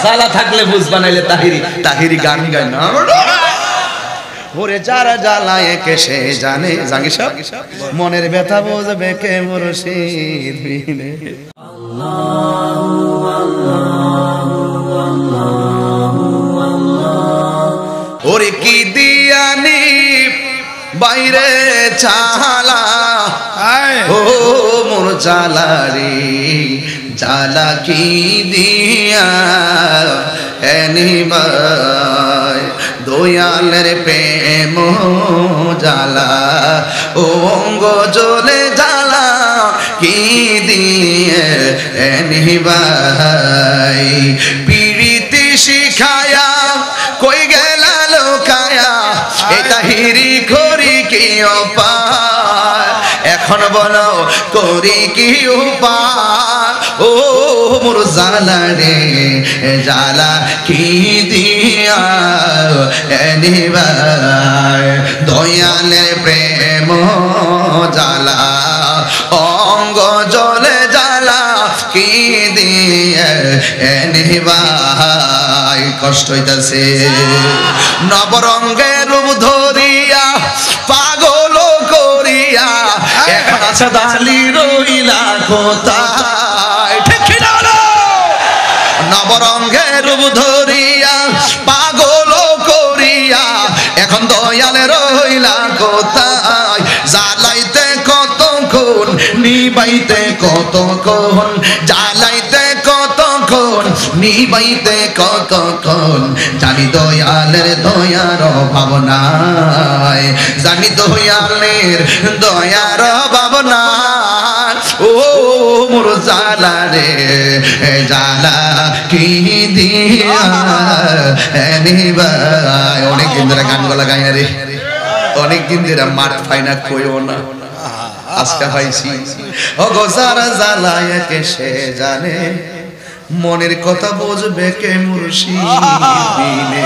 জ্বালা থাকলে বুঝবা নাইলে তাহিরি তাহিরি গান গায় না ওরে যারা জ্বালায় কে সে জানে জাঙ্গি সব মনের ব্যথা বুঝবে কে মুর্শিদ বিনে ওরে কি দিয়ানি বাইরে চালা ও মোর জ্বালারি জ্বালা কি দিয়া এনিবাই দয়ালের প্রেম জ্বালা অঙ্গ জ্বলে জ্বালা কি দিয়ে এনিবাই পিরিতি শিখায়া কই গেলা লোকায়া এটা হিরি করি কি উপায় এখন বলো করি কি উপায় ও মোর জ্বালা রে জ্বালা কি দিয়া এনিবাই দয়ালের প্রেম জ্বালা অঙ্গ জ্বলে জ্বালা কি দিয়ে এনিবাই কষ্ট হইতাছে নবরঙ্গের রূপ ধরিয়া পাগল করিয়া এখন আছে দালি রইলা কোথায় ঠিক না নবরঙ্গের রূপ ধরিয়া পাগল করিয়া এখন দয়াল রইলা কোথায় জ্বালাইতে কতক্ষণ নিবাইতে কতক্ষণ জ্বালাইতে কতক্ষণ নিবাইতে কতক্ষণ জানি দয়ালের দয়ার ভাবনায় জানি দয়ালের দয়ার ভাবনায় ও মোর জ্বালা রে জ্বালা কি দিয়া এনিবাই অনেকদিন ধরে গানগুলা গাই রে অনেকদিন ধরে মাঠ পাই না কইও না আজকে পাইছি ও গো যারা জ্বালায় কে সে জানে মনের কথা বুঝবে কে মুর্শিদ বিনে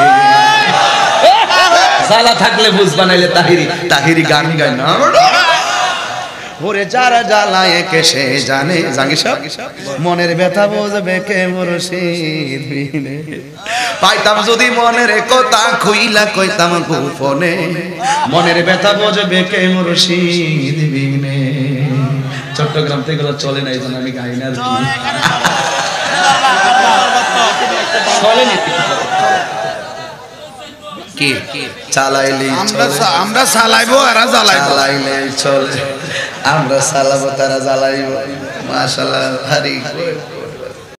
জ্বালা থাকলে বুঝবা নাইলে তাহিরি তাহিরি গান গায় না ওরে যারা জ্বালায় কে সে জানে জাঙ্গি সব মনের ব্যথা বুঝবে কে মুর্শিদ বিনে পাইতাম যদি মনের কথা খুইলা কইতাম গোপনে মনের ব্যথা বুঝবে কে মুর্শিদ বিনে চট্টগ্রাম থেকে এগুলো চলে না এইজন্য আমি গাই না কি চালাইলে আমরা চালাইবো এরা চালাইলে চলে আমরা চালাবো তারা জ্বালাইবো মাশাআল্লাহ হারি